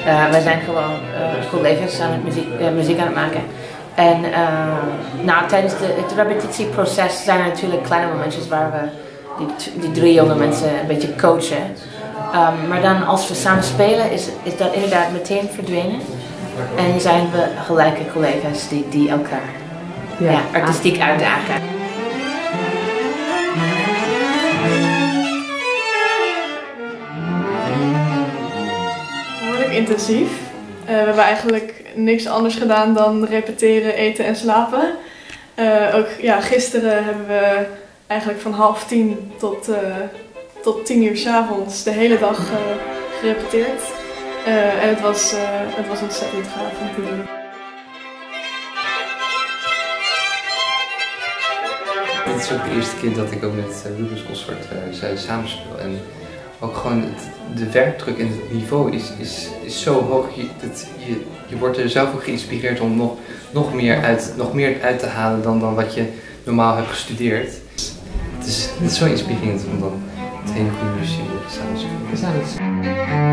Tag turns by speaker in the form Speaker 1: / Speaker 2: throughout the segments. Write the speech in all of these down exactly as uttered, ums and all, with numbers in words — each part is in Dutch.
Speaker 1: Uh, wij zijn gewoon uh, collega's aan het muziek, uh, muziek aan het maken. En uh, nou, tijdens de, het repetitieproces zijn er natuurlijk kleine momentjes waar we die, die drie jonge mensen een beetje coachen. Um, maar dan als we samen spelen is, is dat inderdaad meteen verdwenen. En zijn we gelijke collega's die, die elkaar ja, ja, artistiek uitdagen.
Speaker 2: Behoorlijk intensief. Uh, we hebben eigenlijk niks anders gedaan dan repeteren, eten en slapen. Uh, ook ja, gisteren hebben we eigenlijk van half tien tot, uh, tot tien uur 's avonds de hele dag uh, gerepeteerd. Uh, en het was, uh, het was ontzettend gaaf om te doen.
Speaker 3: Dit is ook de eerste keer dat ik ook met uh, Rubens Goswart uh, samenspeel. En ook gewoon het, de werkdruk en het niveau is, is, is zo hoog. Je, dat, je, je wordt er zelf ook geïnspireerd om nog, nog, meer, uit, nog meer uit te halen dan, dan wat je normaal hebt gestudeerd. Het is, het is zo inspirerend om dan met hele goede muziek samen te spelen.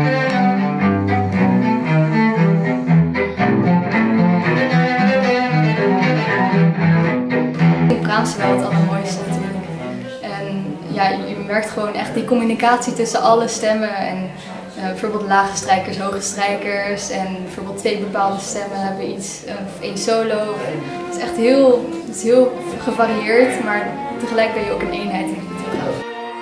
Speaker 4: Brahms wel het allermooiste natuurlijk. En ja, je merkt gewoon echt die communicatie tussen alle stemmen. En uh, bijvoorbeeld lage strijkers, hoge strijkers en bijvoorbeeld twee bepaalde stemmen hebben iets, of één solo. Het is echt heel, het is heel gevarieerd, maar tegelijk ben je ook een eenheid in het toegaan.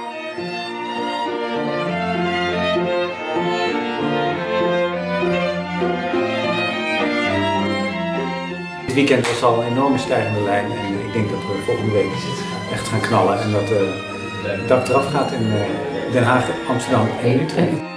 Speaker 5: Dit weekend was al een enorme stijgende lijn en ik denk dat we volgende week echt gaan knallen en dat uh, het dak eraf gaat in uh, Den Haag, Amsterdam en Utrecht.